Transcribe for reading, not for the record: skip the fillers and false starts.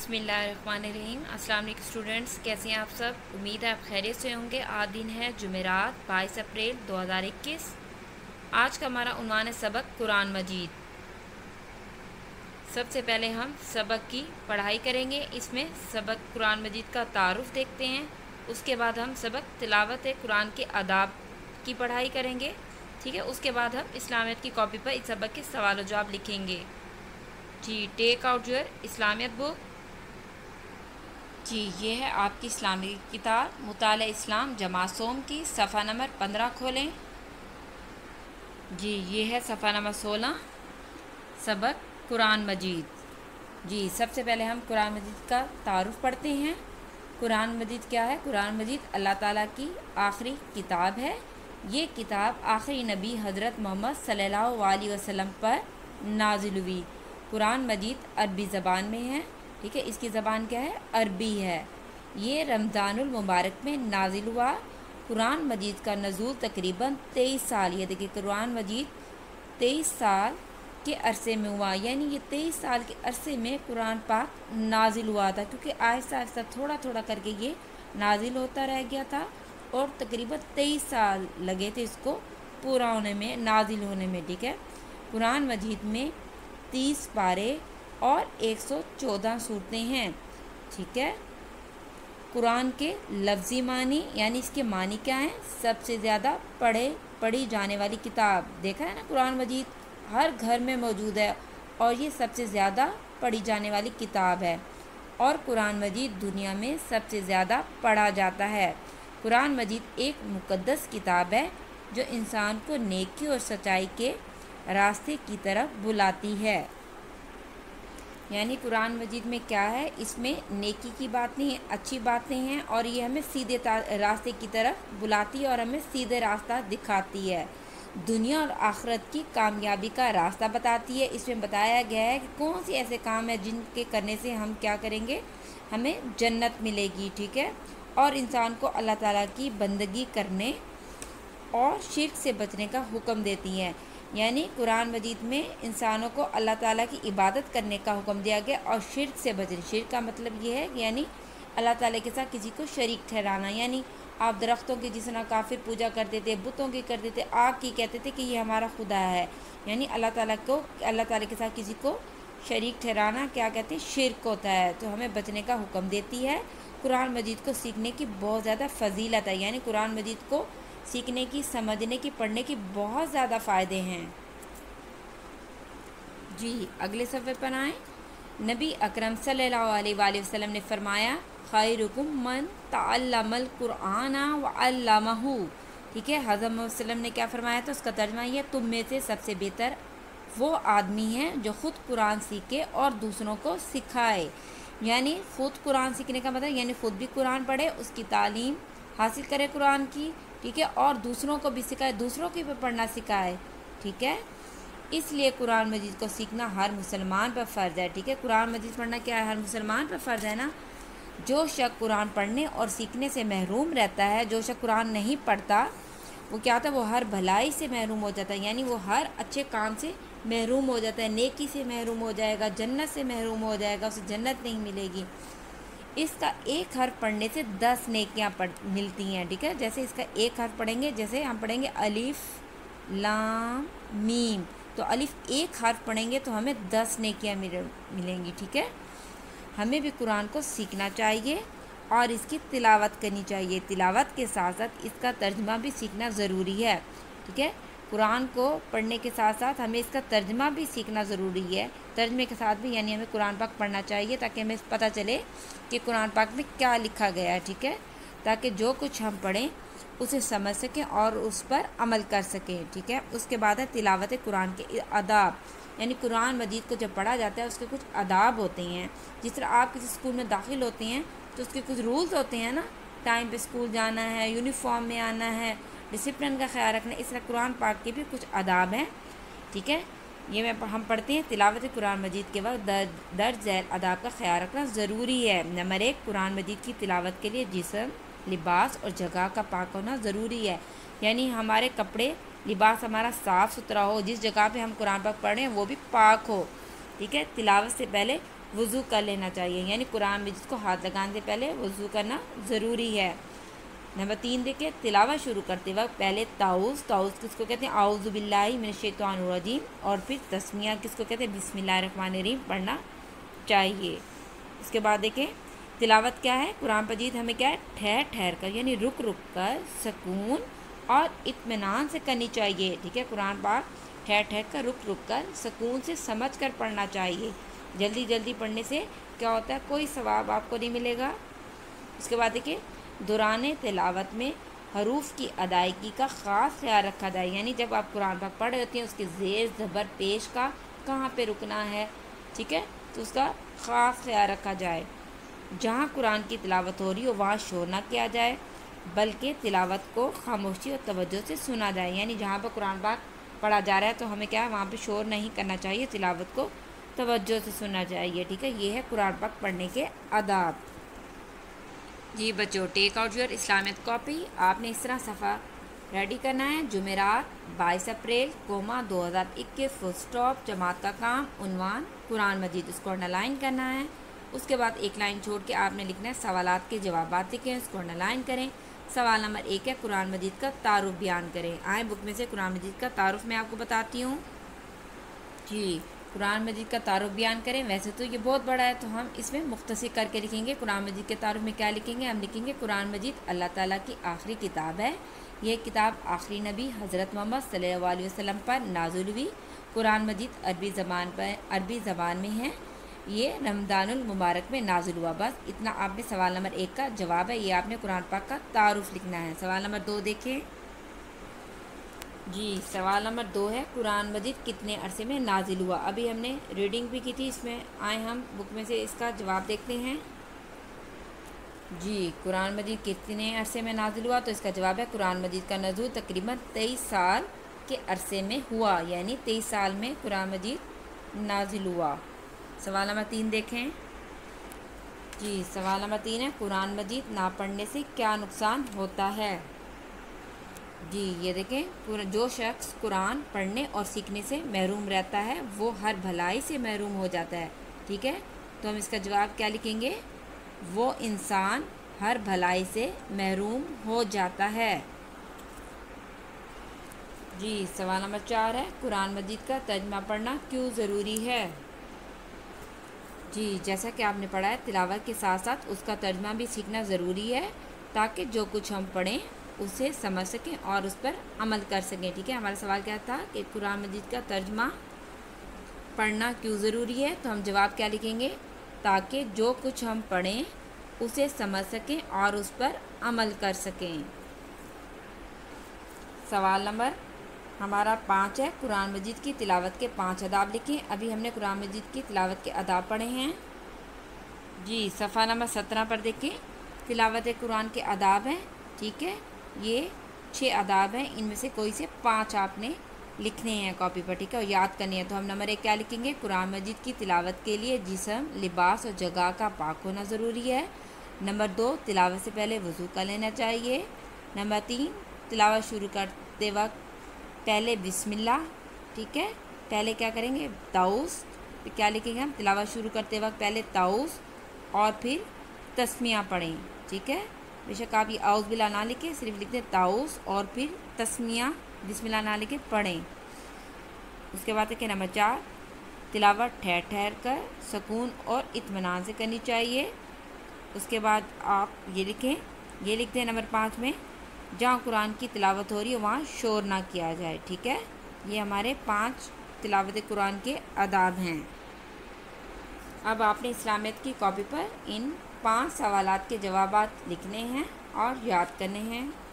बिस्मिल्लाहिर्रहमानिर्रहीम। अस्सलाम वालेकुम स्टूडेंट्स, कैसे हैं आप सब। उम्मीद है आप खैरियत से होंगे। आज दिन है जुमेरात 22 अप्रैल 2021। आज का हमारा उन्वान है सबक कुरान मजीद। सबसे पहले हम सबक की पढ़ाई करेंगे। इसमें सबक कुरान मजीद का तारुफ देखते हैं। उसके बाद हम सबक तिलावत कुरान के आदाब की पढ़ाई करेंगे। ठीक है, उसके बाद हम इस्लामियत की कॉपी पर इस सबक के सवाल जवाब लिखेंगे। जी, take out your Islamiyat book. जी, ये है आपकी इस्लामी किताब मुताला इस्लाम जमा सोम की। सफ़ा नंबर 15 खोलें। जी, ये है सफ़ा नंबर 16, सबक कुरान मजीद। जी, सबसे पहले हम कुरान मजीद का तारुफ पढ़ते हैं। कुरान मजीद क्या है? कुरान मजीद अल्लाह ताला की आखिरी किताब है। ये किताब आखिरी नबी हज़रत मोहम्मद सल्लल्लाहु अलैहि वसल्लम पर नाजिल हुई। कुरान मजीद अरबी ज़बान में है। ठीक है, इसकी ज़बान क्या है? अरबी है। ये रमज़ानुल मुबारक में नाजिल हुआ। कुरान मजीद का नज़ूल तकरीबन 23 साल, ये देखिए कुरान मजीद 23 साल के अरसे में हुआ। यानी ये 23 साल के अरसे में कुरान पाक नाजिल हुआ था, क्योंकि आहिस्ता आहिस्ता थोड़ा थोड़ा करके ये नाजिल होता रह गया था और तकरीबन 23 साल लगे थे इसको पूरा होने में, नाजिल होने में। ठीक है, कुरान मजीद में 30 पारे और 114 सूरतें हैं। ठीक है, कुरान के लफ्ज़ी मानी यानी इसके मानी क्या हैं? सबसे ज़्यादा पढ़ी जाने वाली किताब। देखा है ना, कुरान मजीद हर घर में मौजूद है और ये सबसे ज़्यादा पढ़ी जाने वाली किताब है। और कुरान मजीद दुनिया में सबसे ज़्यादा पढ़ा जाता है। कुरान मजीद एक मुक़द्दस किताब है जो इंसान को नेकी और सच्चाई के रास्ते की तरफ बुलाती है। यानी कुरान मजीद में क्या है? इसमें नेकी की बातें हैं, अच्छी बातें हैं और ये हमें सीधे रास्ते की तरफ बुलाती है और हमें सीधे रास्ता दिखाती है। दुनिया और आखिरत की कामयाबी का रास्ता बताती है। इसमें बताया गया है कि कौन से ऐसे काम है जिनके करने से हम क्या करेंगे, हमें जन्नत मिलेगी। ठीक है, और इंसान को अल्लाह ताला की बंदगी करने और शिर्क से बचने का हुक्म देती है। यानी कुरान मजीद में इंसानों को अल्लाह ताला की इबादत करने का हुक्म दिया गया और शिर्क से बचने। शिर्क का मतलब ये है यानी अल्लाह ताला के साथ किसी को शरीक ठहराना। यानी आप दरख्तों की जिस तरह काफिर पूजा करते थे, बुतों की करते थे, आग की कहते थे कि ये हमारा खुदा है। यानी अल्लाह ताला के साथ किसी को शरीक ठहराना क्या कहते हैं? शिर्क होता है। तो हमें बचने का हुक्म देती है। कुरान मजीद को सीखने की बहुत ज़्यादा फजीलत है। यानी कुरान मजीद को सीखने की, समझने की, पढ़ने की बहुत ज़्यादा फ़ायदे हैं। जी, अगले सफ़े पर आएँ। नबी अकरम सल्लल्लाहु अलैहि वसल्लम ने फरमाया, खैरुकुम मन तअल्लमल कुरान व अल्लमहु। ठीक है, हज़रत मोहम्मद सल्लल्लाहु अलैहि वसल्लम ने क्या फरमाया था? उसका तर्जुमा ये, तुम में से सबसे बेहतर वो आदमी है जो ख़ुद कुरान सीखे और दूसरों को सिखाए। यानी ख़ुद कुरान सीखने का मतलब यानी ख़ुद भी कुरान पढ़े, उसकी तालीम हासिल करे कुरान की। ठीक है, और दूसरों को भी सिखाए, दूसरों को भी पढ़ना सिखाए। ठीक है, इसलिए कुरान मजीद को सीखना हर मुसलमान पर फ़र्ज़ है। ठीक है, कुरान मजीद पढ़ना क्या है? हर मुसलमान पर फ़र्ज़ है ना। जो शख्स कुरान पढ़ने और सीखने से महरूम रहता है, जो शख्स कुरान नहीं पढ़ता, वो क्या होता है? वो हर भलाई से महरूम हो जाता है। यानी वो हर अच्छे काम से महरूम हो जाता है, नेकी से महरूम हो जाएगा, जन्नत से महरूम हो जाएगा, उसे जन्नत नहीं मिलेगी। इसका एक हर्फ पढ़ने से 10 नेकियां मिलती हैं। ठीक है, जैसे इसका एक हर्फ पढ़ेंगे, जैसे हम पढ़ेंगे अलिफ लाम मीम, तो अलिफ एक हर्फ पढ़ेंगे तो हमें 10 नेकियां मिलेंगी। ठीक है, हमें भी कुरान को सीखना चाहिए और इसकी तिलावत करनी चाहिए। तिलावत के साथ साथ इसका तर्जुमा भी सीखना ज़रूरी है। ठीक है, कुरान को पढ़ने के साथ साथ हमें इसका तर्जुमा भी सीखना ज़रूरी है। तर्जुमे के साथ भी यानी हमें कुरान पाक पढ़ना चाहिए ताकि हमें पता चले कि कुरान पाक में क्या लिखा गया है। ठीक है, ताकि जो कुछ हम पढ़ें उसे समझ सकें और उस पर अमल कर सकें। ठीक है, उसके बाद है तिलावत कुरान के आदाब। यानी कुरान मजीद को जब पढ़ा जाता है उसके कुछ आदाब होते हैं। जिस तरह आप किसी स्कूल में दाखिल होते हैं तो उसके कुछ रूल्स होते हैं ना, टाइम पे स्कूल जाना है, यूनिफॉर्म में आना है, डिसिप्लिन का ख्याल रखना। इस तरह कुरान पाक के भी कुछ आदाब हैं। ठीक है, ये हम पढ़ते हैं। तिलावत कुरान मजीद के वक्त दर्ज झैल आदाब का ख्याल रखना ज़रूरी है। नंबर 1, कुरान मजीद की तिलावत के लिए जिस्म, लिबास और जगह का पाक होना ज़रूरी है। यानी हमारे कपड़े, लिबास हमारा साफ़ सुथरा हो, जिस जगह पे हम कुरान पाक पढ़ रहे हैं वो भी पाक हो। ठीक है, तिलावत से पहले وضو کر لینا چاہیے، یعنی قرآن مجید کو ہاتھ لگانے سے پہلے وضو کرنا ضروری ہے۔ نمبر 3 دیکھیں، تلاوت شروع کرتے وقت پہلے تعوذ کس کو کہتے ہیں؟ اعوذ باللہ من الشیطان الرجیم، اور پھر تسمیہ کس کو کہتے ہیں؟ بسم اللہ الرحمن الرحیم پڑھنا چاہیے۔ اس کے بعد دیکھیں تلاوت کیا ہے؟ قرآن مجید ہمیں کیا ہے؟ ٹھہر ٹھہر کر، یعنی رک رک کر، سکون اور اطمینان سے کرنی چاہیے، ٹھیک ہے؟ قرآن پاک ٹھہر ٹھہر کر، رک رک کر، سکون سے سمجھ کر پڑھنا چاہیے۔ جلدی جلدی پڑھنے سے کیا ہوتا ہے؟ کوئی ثواب آپ کو نہیں ملے گا۔ اس کے بعد دیکھیں دوران تلاوت میں حروف کی ادائیگی کا خاص خیال رکھا جائے، یعنی جب آپ قرآن پاک پڑھ رہے ہوتے ہیں اس کے زیر زبر پیش کا کہاں پہ رکنا ہے، ٹھیک ہے؟ تو اس کا خاص خیال رکھا جائے۔ جہاں قرآن کی تلاوت ہو رہی ہو وہاں شور نہ کیا جائے، بلکہ تلاوت کو خاموشی اور توجہ سے سنا جائے، یعنی جہاں پر قرآن پاک پڑھا جا رہا ہے تو ہمیں کیا ہے؟ وہاں پہ شور نہیں کرنا چاہیے، تلاوت کو توجہ سے سننا چاہیے، ٹھیک ہے؟ یہ ہے قرآن پاک پڑھنے کے آداب۔ جی بچوں، take out your Islamiyat copy. آپ نے اس طرح صفحہ ریڈی کرنا ہے۔ جمعرات 22 اپریل 2021 فل سٹاپ، جماعت کا کام، عنوان قرآن مجید، اس کو انڈرلائن کرنا ہے۔ اس کے بعد ایک لائن چھوڑ کے آپ نے لکھنا ہے سوالات کے جوابات لکھیں، اس کو انڈرلائن کریں۔ سوال نمبر 1 ہے قرآن مجید کا تعارف بیان کریں۔ آئیں بک میں سے قرآن مجید کا تعارف میں آپ کو بتاتی ہوں۔ جی قرآن مجید کا تعارف بیان کریں، ویسے تو یہ بہت بڑا ہے تو ہم اس میں مختصر کر کے لکھیں گے۔ قرآن مجید کے تعارف میں کیا لکھیں گے؟ ہم لکھیں گے قرآن مجید اللہ تعالیٰ کی آخری کتاب ہے۔ یہ کتاب آخری نبی حضرت محمد صلی اللہ علیہ وسلم پر نازل ہوئی۔ قرآن مجید عربی زبان میں ہے۔ یہ رمضان المبارک میں نازل ہوا۔ بس اتنا آپ نے سوال نمبر 1 کا جواب ہے، یہ آپ نے قرآن پاک کا تعارف لکھنا ہے۔ سوال نمبر 2 دیکھیں۔ جی سوال نمبر 2 ہے قرآن مجید کتنے عرصے میں نازل ہوا؟ ابھی ہم نے ریڈنگ بھی کی تھی، اس میں آئیں ہم بک میں سے اس کا جواب دیکھتے ہیں۔ جی قرآن مجید کتنے عرصے میں نازل ہوا؟ تو اس کا جواب ہے قرآن مجید کا نزول تقریباً 23 سال کے عرصے میں ہوا، یعنی 23 سال میں قرآن مجید نازل ہوا۔ سوال نمبر 3 دیکھیں۔ جی سوال نمبر 3 ہے قرآن مجید نہ پڑھنے سے کیا نقصان ہوتا ہے؟ جی یہ دیکھیں، جو شخص قرآن پڑھنے اور سیکھنے سے محروم رہتا ہے وہ ہر بھلائی سے محروم ہو جاتا ہے، ٹھیک ہے؟ تو ہم اس کا جواب کیا لکھیں گے؟ وہ انسان ہر بھلائی سے محروم ہو جاتا ہے۔ جی سوال نمبر 4 ہے قرآن مجید کا ترجمہ پڑھنا کیوں ضروری ہے؟ جی جیسا کہ آپ نے پڑھا ہے تلاوت کے ساتھ ساتھ اس کا ترجمہ بھی سیکھنا ضروری ہے، تاکہ جو کچھ ہم پڑھیں اسے سمجھ سکیں اور اس پر عمل کر سکیں، ٹھیک ہے؟ ہمارا سوال کیا تھا کہ قرآن مجید کا ترجمہ پڑھنا کیوں ضروری ہے؟ تو ہم جواب کیا لکھیں گے؟ تاکہ جو کچھ ہم پڑھیں اسے سمجھ سکیں اور اس پر عمل کر سکیں۔ سوال نمبر ہمارا 5 ہے قرآن مجید کی تلاوت کے 5 آداب لکھیں۔ ابھی ہم نے قرآن مجید کی تلاوت کے آداب پڑھے ہیں۔ جی صفحہ نمبر 17 پر دیکھیں، تلاوت قرآن کے آداب ہیں، ٹھیک ہے؟ یہ 6 آداب ہیں، ان میں سے کوئی سے 5 آپ نے لکھنے ہیں کاپی پر، ٹھیک ہے؟ اور یاد کرنی ہے۔ تو ہم نمبر 1 کیا لکھیں گے؟ قرآن مجید کی تلاوت کے لیے جسم، لباس اور جگہ کا پاک ہونا ضروری ہے۔ نمبر 2 تلاوت سے پہلے وضو کر لینا چاہیے۔ نمبر 3 تلاوت شروع کرتے وقت پہلے بسم اللہ، ٹھیک ہے؟ پہلے کیا کریں گے؟ تعوذ، کیا لکھیں گے ہم؟ تلاوت شروع کرتے وقت پہلے تعوذ اور پھر تسمیہ پڑھیں، ٹھیک ہے؟ بے شک آپ یہ اعوذ باللہ نہ لکھیں، صرف لکھ دیں تعوذ اور پھر تسمیہ بسم اللہ نہ لکھیں، پڑھیں۔ اس کے بعد دیکھیں نمبر 4 تلاوت ٹھہر ٹھہر کر، سکون اور اطمینان سے کرنی چاہیے۔ اس کے بعد آپ یہ لکھیں، یہ لکھ دیں نمبر 5 میں، جہاں قرآن کی تلاوت ہو رہی ہے وہاں شور نہ کیا جائے، ٹھیک ہے؟ یہ ہمارے 5 تلاوت قرآن کے آداب ہیں۔ اب آپ نے اسلامیت کی کاپی پر ان 5 سوالات کے جوابات لکھنے ہیں اور یاد کرنے ہیں۔